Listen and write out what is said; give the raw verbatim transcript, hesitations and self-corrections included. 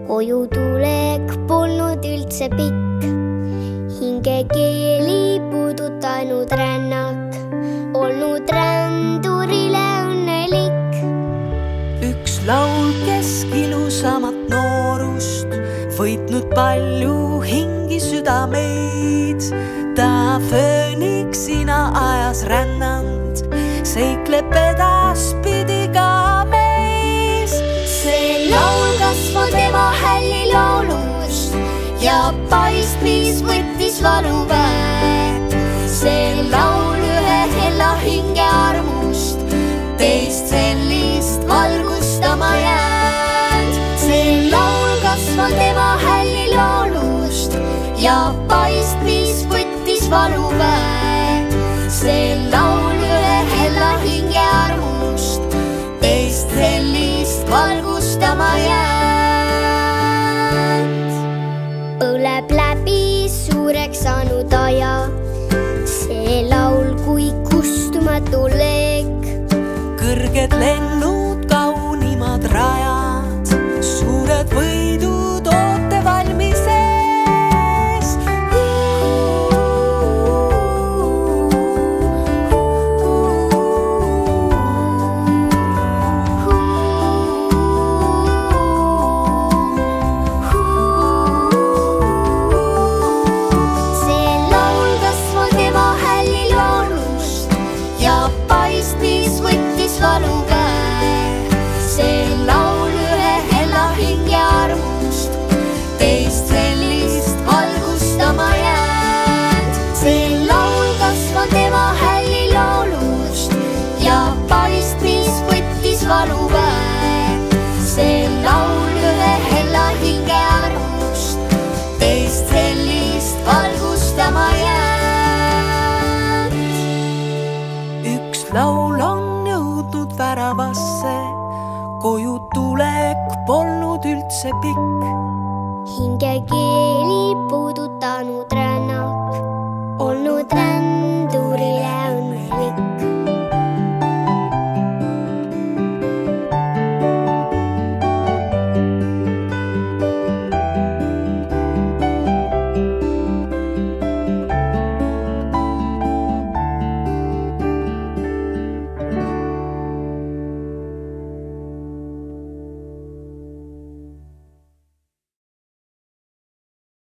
koju tulek polnud üldse pikk. Hingekeeli puudutanud rännak, olnud rändurile õnnelik. Üks laul kesk ilusamat noorust, võitnud palju hingi südameid. Ta fööniksina ajas rännanud, seikleb edaspidi ka meis. See laul kasvab tema hälli laulust ja paistmis võttis valuväe. See laul ühe hella hinge armust, teist sellist valgustama jäänud. See laul kasvab tema hälli laulust ja paistmis võttis valuväe. See laul ühe hella hinge armust, teist sellist valgustama jäänud. Põleb läbi suureks saanud aja, see laul kui kustumatu leek. Kõrged lennud, kaunimad rajad, suured võidud oote valmis ees. Laul on jõudnud väravasse, koju tulek polnud üldse pikk. Hingekeeli puudutanud